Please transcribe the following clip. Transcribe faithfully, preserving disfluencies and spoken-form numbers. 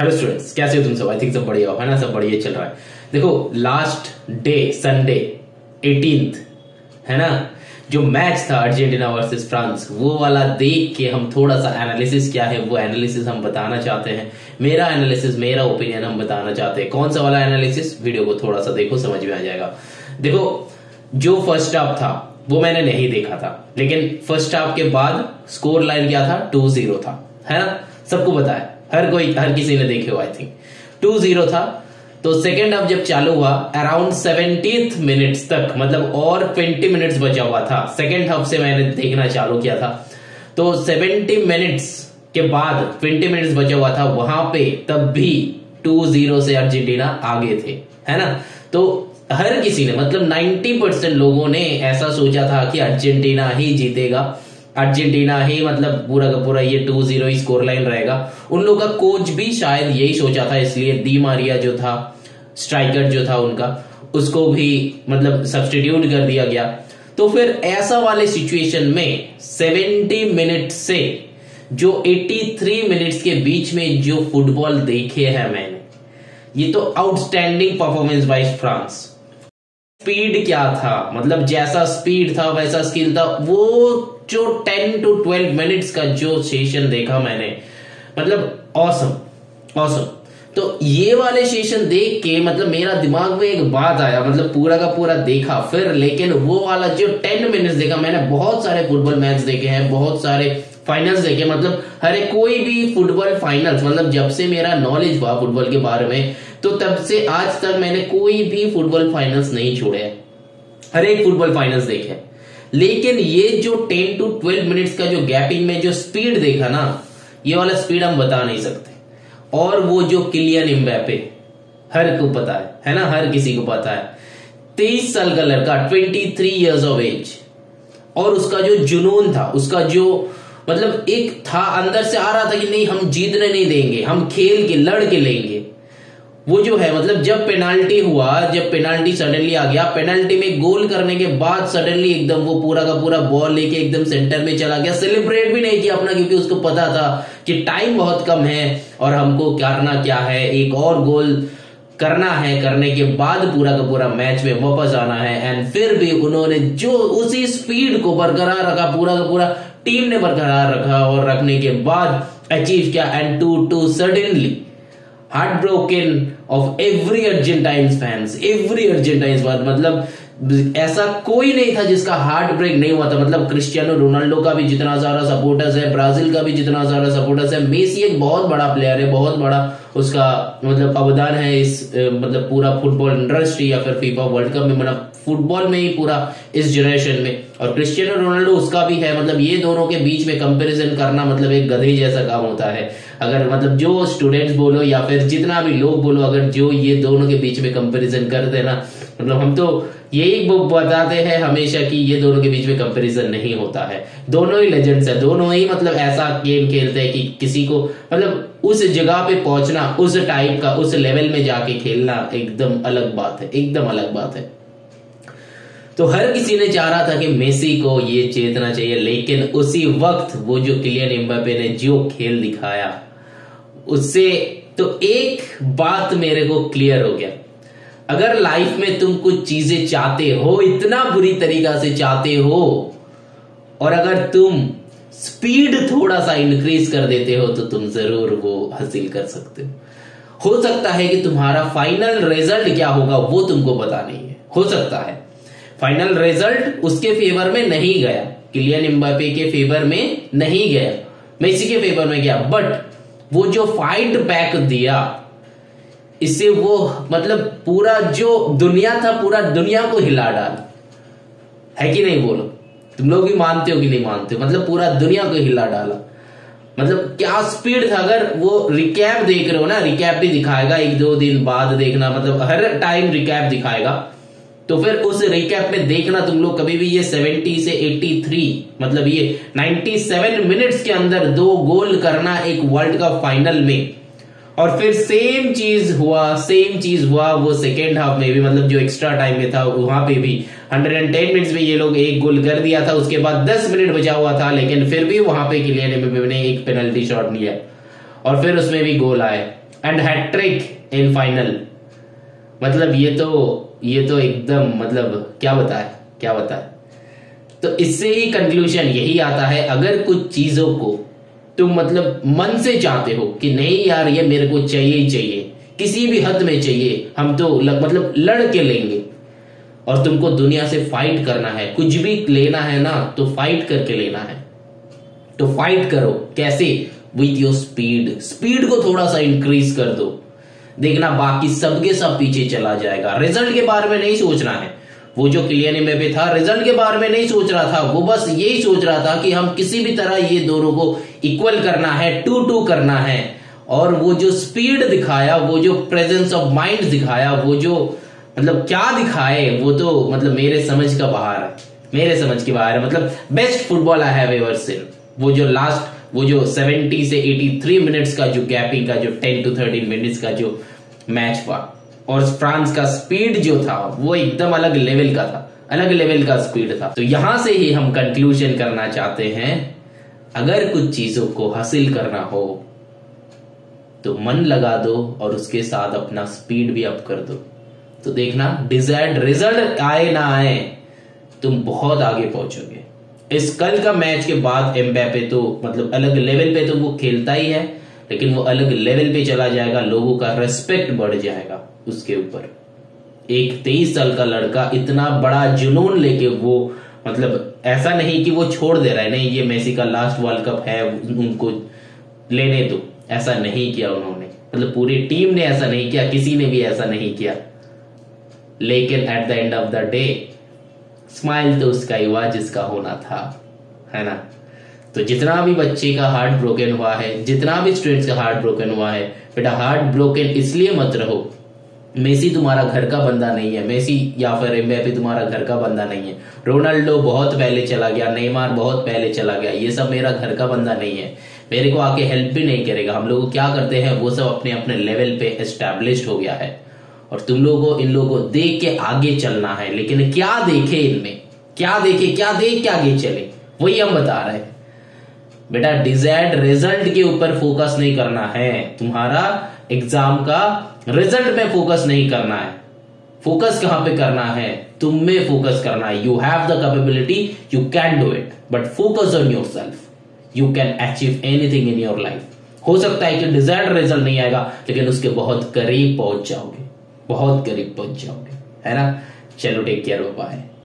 Hello students, कैसे हो तुम सब? आई थिंक सब बढ़िया हो, है ना? सब बढ़िया चल रहा है। देखो, लास्ट डे संडे एटीन्थ, है ना, जो मैच था अर्जेंटीना वर्सेस फ्रांस, वो वाला देख के हम थोड़ा सा एनालिसिस क्या है वो एनालिसिस हम बताना चाहते हैं। मेरा एनालिसिस, मेरा ओपिनियन हम बताना चाहते हैं। कौन सा वाला एनालिसिस? वीडियो को थोड़ा सा देखो, समझ में आ जाएगा। देखो, जो फर्स्ट हाफ था वो मैंने नहीं देखा था, लेकिन फर्स्ट हाफ के बाद स्कोर लाइन क्या था? टू जीरो था, है ना? सबको पता है, हर कोई हर किसी ने देखे हो। आई थिंक टू जीरो था। तो सेकेंड हाफ जब चालू हुआ, अराउंड सेवेंटीथ मिनट्स तक, मतलब और ट्वेंटी मिनट्स बचा हुआ था। सेकेंड हाफ से मैंने देखना चालू किया था, तो सेवेंटी मिनट्स के बाद ट्वेंटी मिनट्स बचा हुआ था वहां पे, तब भी टू जीरो से अर्जेंटीना आगे थे, है ना? तो हर किसी ने, मतलब नाइन्टी परसेंट लोगों ने ऐसा सोचा था कि अर्जेंटीना ही जीतेगा, अर्जेंटीना ही मतलब पूरा का पूरा ये टू जीरो ही स्कोर लाइन रहेगा। उन लोगों का कोच भी शायद यही सोचा था, इसलिए डी मारिया जो था, स्ट्राइकर जो था उनका, उसको भी मतलब सब्स्टिट्यूट कर दिया गया। तो फिर ऐसा वाले सिचुएशन में सेवेंटी मिनट से जो तिरासी मिनट्स के बीच में जो फुटबॉल देखे हैं मैंने, ये तो outstanding performance by France. Speed क्या था, मतलब जैसा स्पीड था वैसा स्किल था। वो जो टेन टू ट्वेल्व मिनट्स का जो सेशन देखा मैंने, मतलब ऑसम ऑसम। तो ये वाले सेशन देख के मतलब मेरा दिमाग में एक बात आया, मतलब पूरा का पूरा देखा फिर, लेकिन वो वाला जो टेन मिनट्स देखा मैंने, बहुत सारे फुटबॉल मैच देखे हैं, बहुत सारे फाइनल्स देखे, मतलब हर एक कोई भी फुटबॉल फाइनल्स, मतलब जब से मेरा नॉलेज हुआ फुटबॉल के बारे में, तो तब से आज तक मैंने कोई भी फुटबॉल फाइनल्स नहीं छोड़े, हर एक फुटबॉल फाइनल्स देखे। लेकिन ये जो टेन टू ट्वेल्व मिनट्स का जो गैपिंग में जो स्पीड देखा ना, ये वाला स्पीड हम बता नहीं सकते। और वो जो किलियन एम्बापे, हर को पता है, है ना? हर किसी को पता है, तेईस साल का लड़का, twenty three years of age, और उसका जो जुनून था, उसका जो मतलब एक था अंदर से आ रहा था कि नहीं, हम जीतने नहीं देंगे, हम खेल के लड़ के लेंगे। वो जो है, मतलब जब पेनाल्टी हुआ, जब पेनाल्टी सडनली आ गया, पेनाल्टी में गोल करने के बाद सडनली एकदम वो पूरा का पूरा बॉल लेके एकदम सेंटर में चला गया। सेलिब्रेट भी नहीं किया अपना, क्योंकि उसको पता था कि टाइम बहुत कम है और हमको करना क्या है, एक और गोल करना है, करने के बाद पूरा का पूरा मैच में वापस आना है। एंड फिर भी उन्होंने जो उसी स्पीड को बरकरार रखा, पूरा का पूरा टीम ने बरकरार रखा, और रखने के बाद अचीव किया। And to to suddenly heartbroken of every Argentines fans, every Argentines fan, मतलब ऐसा कोई नहीं था जिसका हार्ट ब्रेक नहीं हुआ था। मतलब क्रिस्टियानो रोनाल्डो का भी जितना सारा सपोर्टर्स है, ब्राजील का भी जितना सारा सपोर्टर्स है, मेसी एक बहुत बड़ा प्लेयर है, बहुत बड़ा उसका मतलब अवदान है इस मतलब पूरा फुटबॉल इंडस्ट्री या फिर फीफा वर्ल्ड कप में, मतलब फुटबॉल में ही पूरा इस जनरेशन में। और क्रिस्टियानो रोनाल्डो उसका भी है। मतलब ये दोनों के बीच में कंपैरिजन करना मतलब एक गधे जैसा काम होता है। अगर मतलब जो स्टूडेंट्स बोलो या फिर जितना भी लोग बोलो, अगर जो ये दोनों के बीच में कंपैरिजन करते ना, मतलब हम तो यही बताते हैं हमेशा कि ये दोनों के बीच में कंपैरिजन नहीं होता है। दोनों ही लेजेंड्स है, दोनों ही मतलब ऐसा गेम खेलते हैं कि किसी को मतलब उस जगह पे पहुंचना, उस टाइप का, उस लेवल में जाके खेलना एकदम अलग बात है, एकदम अलग बात है। तो हर किसी ने चाह रहा था कि मेसी को ये जीतना चाहिए, लेकिन उसी वक्त वो जो किलियन एम्बापे ने जो खेल दिखाया, उससे तो एक बात मेरे को क्लियर हो गया। अगर लाइफ में तुम कुछ चीजें चाहते हो, इतना बुरी तरीका से चाहते हो, और अगर तुम स्पीड थोड़ा सा इंक्रीज कर देते हो, तो तुम जरूर वो हासिल कर सकते हो। हो सकता है कि तुम्हारा फाइनल रिजल्ट क्या होगा वो तुमको पता नहीं है, हो सकता है फाइनल रिजल्ट उसके फेवर में नहीं गया, किलियन एम्बापे के फेवर में नहीं गया, मेसी के फेवर में गया, बट वो जो फाइट बैक दिया, इससे वो मतलब पूरा जो दुनिया था, पूरा दुनिया को हिला डाला, है कि नहीं? बोलो, तुम लोग भी मानते हो कि नहीं मानते हो? मतलब पूरा दुनिया को हिला डाला। मतलब क्या स्पीड था। अगर वो रिकैप देख रहे हो ना, रिकैप भी दिखाएगा एक दो दिन बाद देखना, मतलब हर टाइम रिकैप दिखाएगा, तो फिर उस रिकैप में देखना तुम लोग कभी भी ये सेवेंटी से तिरासी, मतलब ये सत्तानवे मिनट्स के अंदर दो गोल करना एक वर्ल्ड कप फाइनल में। और फिर सेम चीज हुआ, सेम चीज हुआ वो सेकेंड हाफ में भी, मतलब जो एक्स्ट्रा टाइम में था वहां पे भी एक सौ दस मिनट्स में ये लोग एक गोल कर दिया था, उसके बाद दस मिनट बचा हुआ था, लेकिन फिर भी वहां पे किलियन एम्बापे ने एक पेनल्टी शॉट लिया और फिर उसमें भी गोल आए। And hat trick in final. मतलब ये तो ये तो एकदम मतलब क्या बताए क्या बताए। तो इससे ही कंक्लूजन यही आता है, अगर कुछ चीजों को तुम मतलब मन से चाहते हो कि नहीं यार ये मेरे को चाहिए ही चाहिए, किसी भी हद में चाहिए, हम तो ल, मतलब लड़ के लेंगे, और तुमको दुनिया से फाइट करना है, कुछ भी लेना है ना तो फाइट करके लेना है, तो फाइट करो। कैसे? With your speed. स्पीड को थोड़ा सा इंक्रीज कर दो, देखना बाकी सबके सब पीछे चला जाएगा। रिजल्ट के बारे में नहीं सोचना है। वो जो किलियन एम्बापे था रिजल्ट के बारे में नहीं सोच रहा था, वो बस यही सोच रहा था कि हम किसी भी तरह ये दोनों को इक्वल करना है, टू टू करना है। और वो जो स्पीड दिखाया, वो जो प्रेजेंस ऑफ माइंड दिखाया, वो जो मतलब क्या दिखाए, वो तो मतलब मेरे समझ का बाहर है, मेरे समझ के बाहर है। मतलब best football I have ever seen. वो जो लास्ट वो जो सत्तर से तिरासी मिनट्स का जो गैपिंग का जो टेन टू थर्टीन मिनट्स का जो मैच हुआ, और फ्रांस का स्पीड जो था वो एकदम अलग लेवल का था, अलग लेवल का स्पीड था। तो यहां से ही हम कंक्लूजन करना चाहते हैं, अगर कुछ चीजों को हासिल करना हो तो मन लगा दो और उसके साथ अपना स्पीड भी अप कर दो, तो देखना डिजायर्ड रिजल्ट आए ना आए तुम बहुत आगे पहुंचोगे। इस कल का मैच के बाद एम्बापे तो मतलब अलग लेवल पे तो वो खेलता ही है, लेकिन वो अलग लेवल पे चला जाएगा, लोगों का रेस्पेक्ट बढ़ जाएगा उसके ऊपर। एक तेईस साल का लड़का इतना बड़ा जुनून लेके वो मतलब ऐसा नहीं कि वो छोड़ दे रहा है, नहीं ये मेसी का लास्ट वर्ल्ड कप है उनको लेने दो, ऐसा नहीं किया उन्होंने। मतलब पूरी टीम ने ऐसा नहीं किया, किसी ने भी ऐसा नहीं किया, लेकिन at the end of the day smile तो उसका ही हुआ जिसका होना था, है ना। तो जितना भी बच्चे का हार्ट ब्रोकन हुआ है, जितना भी स्टूडेंट्स का हार्ट ब्रोकन हुआ है, बेटा हार्ट ब्रोकन इसलिए मत रहो। मेसी तुम्हारा घर का बंदा नहीं है, मेसी या फिर एम्बापे तुम्हारा घर का बंदा नहीं है। रोनाल्डो बहुत पहले चला गया, नेमार बहुत पहले चला गया, ये सब मेरा घर का बंदा नहीं है, मेरे को आके हेल्प भी नहीं करेगा। हम लोग क्या करते हैं, वो सब अपने अपने लेवल पे एस्टैब्लिश्ड हो गया है, और तुम लोगों को इन लोगों को देख के आगे चलना है। लेकिन क्या देखे इनमें, क्या देखे, क्या देख के आगे चले, वही हम बता रहे हैं। बेटा डिजायर्ड रिजल्ट के ऊपर फोकस नहीं करना है, तुम्हारा एग्जाम का रिजल्ट में फोकस नहीं करना है। फोकस कहां पे करना है, तुम में फोकस करना है। You have the capability, you can do it, but focus on yourself, you can achieve anything in your life. हो सकता है कि डिजायर्ड रिजल्ट नहीं आएगा, लेकिन उसके बहुत करीब पहुंच जाओगे, बहुत करीब पहुंच जाओगे, है ना। चलो टेक केयर, बाय।